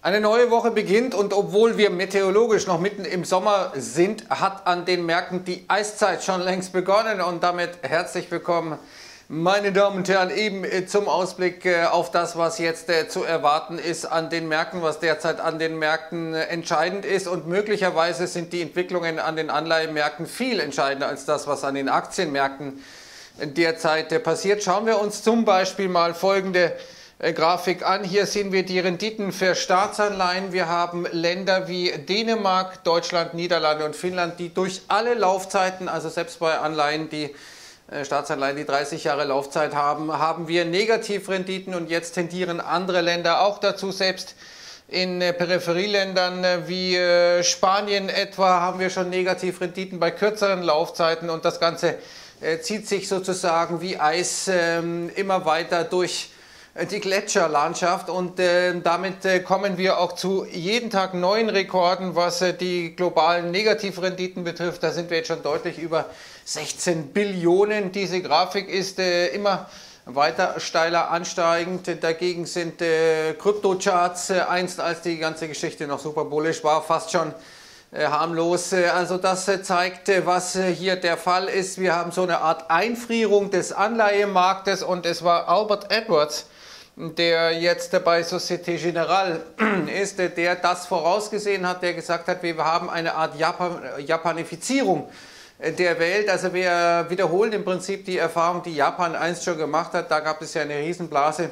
Eine neue Woche beginnt und obwohl wir meteorologisch noch mitten im Sommer sind, hat an den Märkten die Eiszeit schon längst begonnen und damit herzlich willkommen, meine Damen und Herren, eben zum Ausblick auf das, was jetzt zu erwarten ist an den Märkten, was derzeit an den Märkten entscheidend ist, und möglicherweise sind die Entwicklungen an den Anleihenmärkten viel entscheidender als das, was an den Aktienmärkten derzeit passiert. Schauen wir uns zum Beispiel mal folgende Grafik an. Hier sehen wir die Renditen für Staatsanleihen. Wir haben Länder wie Dänemark, Deutschland, Niederlande und Finnland, die durch alle Laufzeiten, also selbst bei Anleihen, die Staatsanleihen, die 30 Jahre Laufzeit haben, haben wir Negativrenditen, und jetzt tendieren andere Länder auch dazu. Selbst in Peripherieländern wie Spanien etwa haben wir schon Negativrenditen bei kürzeren Laufzeiten, und das Ganze zieht sich sozusagen wie Eis immer weiter durch die Gletscherlandschaft, und damit kommen wir auch zu jeden Tag neuen Rekorden, was die globalen Negativrenditen betrifft. Da sind wir jetzt schon deutlich über 16 Billionen. Diese Grafik ist immer weiter steiler ansteigend. Dagegen sind Kryptocharts einst, als die ganze Geschichte noch super bullish war, fast schon harmlos. Also das zeigt, was hier der Fall ist. Wir haben so eine Art Einfrierung des Anleihemarktes, und es war Albert Edwards, der jetzt bei Société Générale ist, der das vorausgesehen hat, der gesagt hat, wir haben eine Art Japanifizierung der Welt. Also wir wiederholen im Prinzip die Erfahrung, die Japan einst schon gemacht hat. Da gab es ja eine Riesenblase,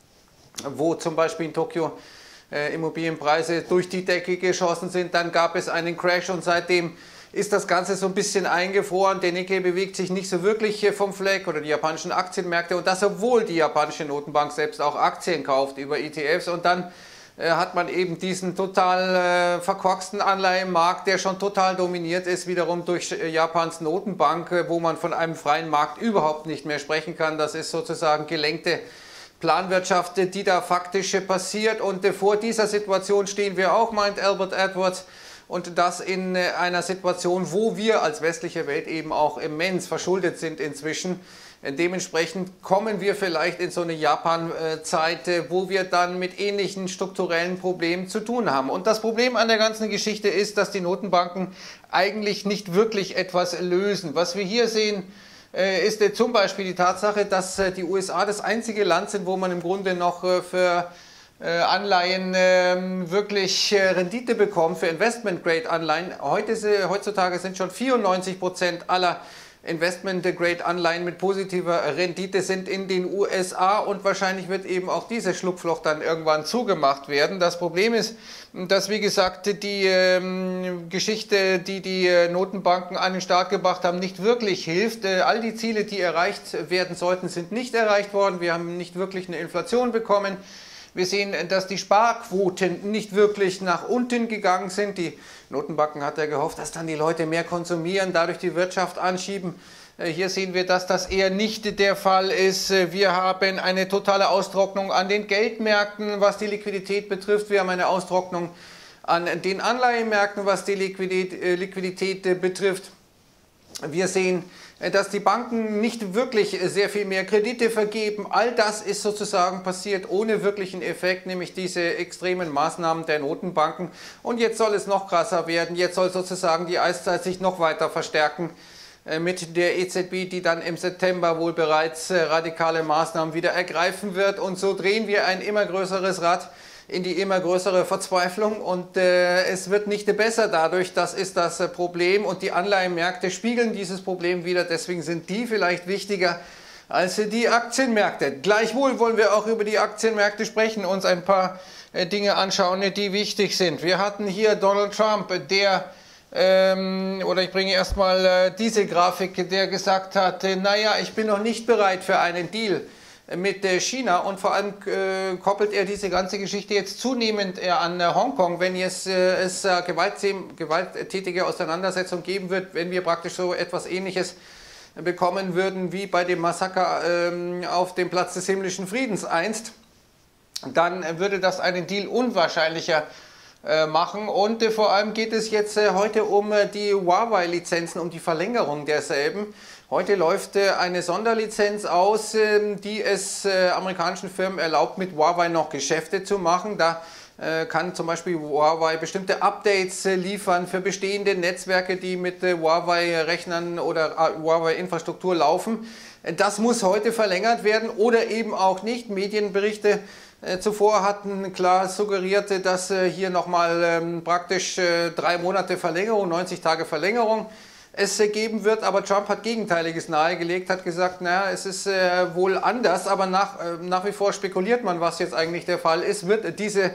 wo zum Beispiel in Tokio Immobilienpreise durch die Decke geschossen sind. Dann gab es einen Crash, und seitdem ist das Ganze so ein bisschen eingefroren. Der Nikkei bewegt sich nicht so wirklich vom Fleck, oder die japanischen Aktienmärkte, und das, obwohl die japanische Notenbank selbst auch Aktien kauft über ETFs. Und dann hat man eben diesen total verkorksten Anleihenmarkt, der schon total dominiert ist, wiederum durch Japans Notenbank, wo man von einem freien Markt überhaupt nicht mehr sprechen kann. Das ist sozusagen gelenkte Planwirtschaft, die da faktisch passiert, und vor dieser Situation stehen wir auch, meint Albert Edwards. Und das in einer Situation, wo wir als westliche Welt eben auch immens verschuldet sind inzwischen. Dementsprechend kommen wir vielleicht in so eine Japan-Zeit, wo wir dann mit ähnlichen strukturellen Problemen zu tun haben. Und das Problem an der ganzen Geschichte ist, dass die Notenbanken eigentlich nicht wirklich etwas lösen. Was wir hier sehen, ist zum Beispiel die Tatsache, dass die USA das einzige Land sind, wo man im Grunde noch für Anleihen wirklich Rendite bekommen, für Investment-Grade-Anleihen. Heutzutage sind schon 94% aller Investment-Grade-Anleihen mit positiver Rendite sind in den USA, und wahrscheinlich wird eben auch dieses Schlupfloch dann irgendwann zugemacht werden. Das Problem ist, dass, wie gesagt, die Geschichte, die die Notenbanken an den Start gebracht haben, nicht wirklich hilft. All die Ziele, die erreicht werden sollten, sind nicht erreicht worden. Wir haben nicht wirklich eine Inflation bekommen. Wir sehen, dass die Sparquoten nicht wirklich nach unten gegangen sind. Die Notenbanken hat ja gehofft, dass dann die Leute mehr konsumieren, dadurch die Wirtschaft anschieben. Hier sehen wir, dass das eher nicht der Fall ist. Wir haben eine totale Austrocknung an den Geldmärkten, was die Liquidität betrifft. Wir haben eine Austrocknung an den Anleihenmärkten, was die Liquidität betrifft. Wir sehen, dass die Banken nicht wirklich sehr viel mehr Kredite vergeben. All das ist sozusagen passiert ohne wirklichen Effekt, nämlich diese extremen Maßnahmen der Notenbanken. Und jetzt soll es noch krasser werden. Jetzt soll sozusagen die Eiszeit sich noch weiter verstärken mit der EZB, die dann im September wohl bereits radikale Maßnahmen wieder ergreifen wird. Und so drehen wir ein immer größeres Rad in die immer größere Verzweiflung, und es wird nicht besser dadurch. Das ist das Problem, und die Anleihenmärkte spiegeln dieses Problem wieder. Deswegen sind die vielleicht wichtiger als die Aktienmärkte. Gleichwohl wollen wir auch über die Aktienmärkte sprechen, uns ein paar Dinge anschauen, die wichtig sind. Wir hatten hier Donald Trump, der oder ich bringe erstmal diese Grafik, der gesagt hat, naja, ich bin noch nicht bereit für einen Deal mit China, und vor allem koppelt er diese ganze Geschichte jetzt zunehmend an Hongkong. Wenn es gewalttätige Auseinandersetzungen geben wird, wenn wir praktisch so etwas Ähnliches bekommen würden wie bei dem Massaker auf dem Platz des himmlischen Friedens einst, dann würde das einen Deal unwahrscheinlicher machen. Und vor allem geht es jetzt heute um die Huawei-Lizenzen, um die Verlängerung derselben. Heute läuft eine Sonderlizenz aus, die es amerikanischen Firmen erlaubt, mit Huawei noch Geschäfte zu machen. Da kann zum Beispiel Huawei bestimmte Updates liefern für bestehende Netzwerke, die mit Huawei-Rechnern oder Huawei-Infrastruktur laufen. Das muss heute verlängert werden oder eben auch nicht. Medienberichte zuvor hatten klar suggeriert, dass hier nochmal praktisch 3 Monate Verlängerung, 90 Tage Verlängerung es geben wird, aber Trump hat Gegenteiliges nahegelegt, hat gesagt, naja, es ist wohl anders, aber nach wie vor spekuliert man, was jetzt eigentlich der Fall ist. Wird diese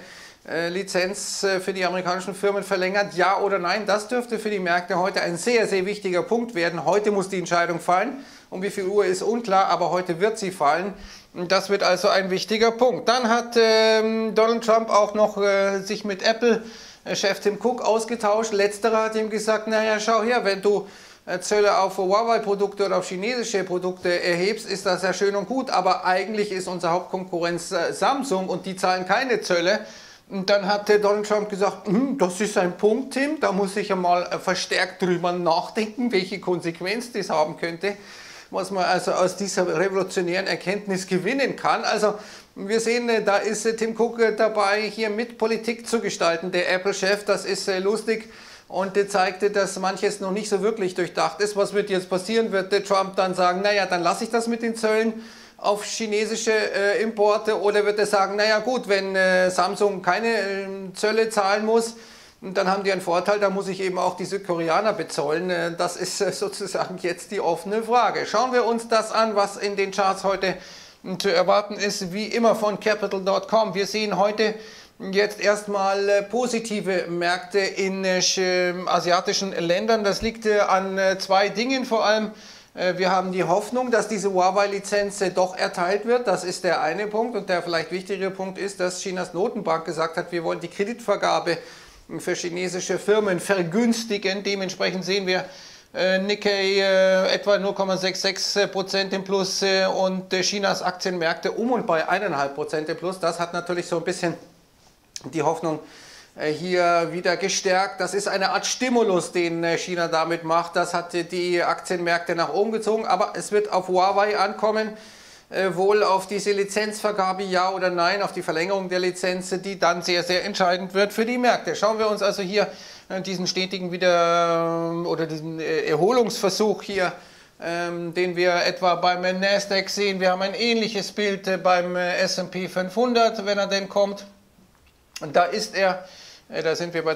Lizenz für die amerikanischen Firmen verlängert, ja oder nein? Das dürfte für die Märkte heute ein sehr, sehr wichtiger Punkt werden. Heute muss die Entscheidung fallen. Um wie viel Uhr ist unklar, aber heute wird sie fallen. Das wird also ein wichtiger Punkt. Dann hat Donald Trump auch noch sich mit Apple-Chef Tim Cook ausgetauscht. Letzterer hat ihm gesagt, naja, schau her, wenn du Zölle auf Huawei-Produkte oder auf chinesische Produkte erhebst, ist das ja schön und gut, aber eigentlich ist unsere Hauptkonkurrenz Samsung und die zahlen keine Zölle. Und dann hat Donald Trump gesagt, das ist ein Punkt, Tim, da muss ich ja mal verstärkt drüber nachdenken, welche Konsequenz das haben könnte, was man also aus dieser revolutionären Erkenntnis gewinnen kann. Also wir sehen, da ist Tim Cook dabei, hier mit Politik zu gestalten, der Apple-Chef, das ist lustig und zeigte, dass manches noch nicht so wirklich durchdacht ist. Was wird jetzt passieren? Wird Trump dann sagen, naja, dann lasse ich das mit den Zöllen auf chinesische Importe, oder wird er sagen, naja gut, wenn Samsung keine Zölle zahlen muss, dann haben die einen Vorteil, da muss ich eben auch die Südkoreaner bezollen. Das ist sozusagen jetzt die offene Frage. Schauen wir uns das an, was in den Charts heute zu erwarten ist, wie immer von Capital.com. Wir sehen heute jetzt erstmal positive Märkte in asiatischen Ländern. Das liegt an 2 Dingen vor allem. Wir haben die Hoffnung, dass diese Huawei-Lizenz doch erteilt wird. Das ist der eine Punkt. Und der vielleicht wichtigere Punkt ist, dass Chinas Notenbank gesagt hat, wir wollen die Kreditvergabe für chinesische Firmen vergünstigen. Dementsprechend sehen wir Nikkei etwa 0,66% im Plus und Chinas Aktienmärkte und bei 1,5% im Plus. Das hat natürlich so ein bisschen die Hoffnung hier wieder gestärkt. Das ist eine Art Stimulus, den China damit macht. Das hat die Aktienmärkte nach oben gezogen, aber es wird auf Huawei ankommen, wohl auf diese Lizenzvergabe, ja oder nein, auf die Verlängerung der Lizenz, die dann sehr, sehr entscheidend wird für die Märkte. Schauen wir uns also hier diesen stetigen diesen Erholungsversuch hier, den wir etwa beim Nasdaq sehen. Wir haben ein ähnliches Bild beim S&P 500, wenn er denn kommt. Und da ist er, da sind wir bei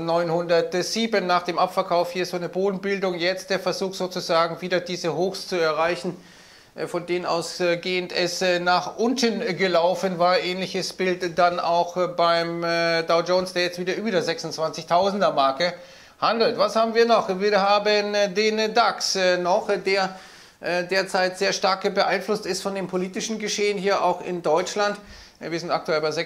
2907 nach dem Abverkauf. Hier so eine Bodenbildung. Jetzt der Versuch sozusagen wieder diese Hochs zu erreichen, von denen ausgehend es nach unten gelaufen war. Ähnliches Bild dann auch beim Dow Jones, der jetzt wieder über der 26.000er Marke handelt. Was haben wir noch? Wir haben den DAX noch, der derzeit sehr stark beeinflusst ist von dem politischen Geschehen hier auch in Deutschland. Wir sind aktuell bei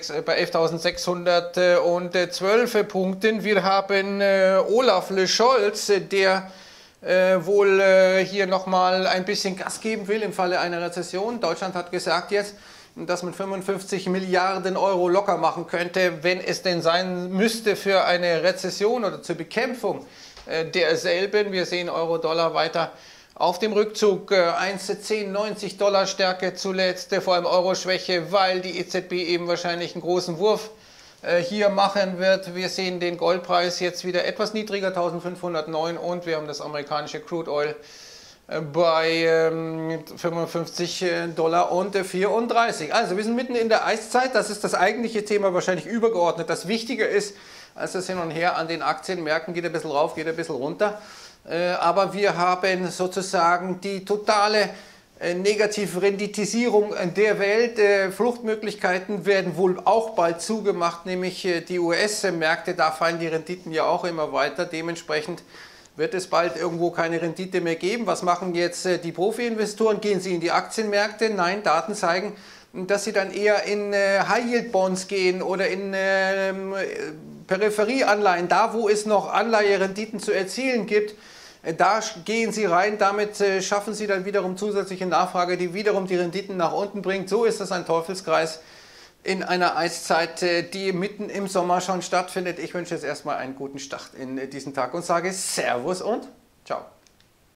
11.612 Punkten. Wir haben Olaf Scholz, der wohl hier nochmal ein bisschen Gas geben will im Falle einer Rezession. Deutschland hat gesagt jetzt, dass man 55 Milliarden Euro locker machen könnte, wenn es denn sein müsste für eine Rezession oder zur Bekämpfung derselben. Wir sehen Euro-Dollar weiter auf dem Rückzug, 1,1090 Dollar Stärke zuletzt, vor allem Euro-Schwäche, weil die EZB eben wahrscheinlich einen großen Wurf hier machen wird. Wir sehen den Goldpreis jetzt wieder etwas niedriger, 1509, und wir haben das amerikanische Crude Oil bei 55 Dollar und 34. Also wir sind mitten in der Eiszeit, das ist das eigentliche Thema, wahrscheinlich übergeordnet. Das Wichtige ist, als das hin und her an den Aktienmärkten geht ein bisschen rauf, geht ein bisschen runter. Aber wir haben sozusagen die totale Negativrenditierung der Welt. Fluchtmöglichkeiten werden wohl auch bald zugemacht, nämlich die US-Märkte, da fallen die Renditen ja auch immer weiter. Dementsprechend wird es bald irgendwo keine Rendite mehr geben. Was machen jetzt die Profi-Investoren? Gehen sie in die Aktienmärkte? Nein, Daten zeigen, dass sie dann eher in High-Yield-Bonds gehen oder in Peripherieanleihen, da wo es noch Anleiherenditen zu erzielen gibt. Da gehen sie rein, damit schaffen sie dann wiederum zusätzliche Nachfrage, die wiederum die Renditen nach unten bringt. So ist das ein Teufelskreis in einer Eiszeit, die mitten im Sommer schon stattfindet. Ich wünsche jetzt erstmal einen guten Start in diesen Tag und sage Servus und ciao.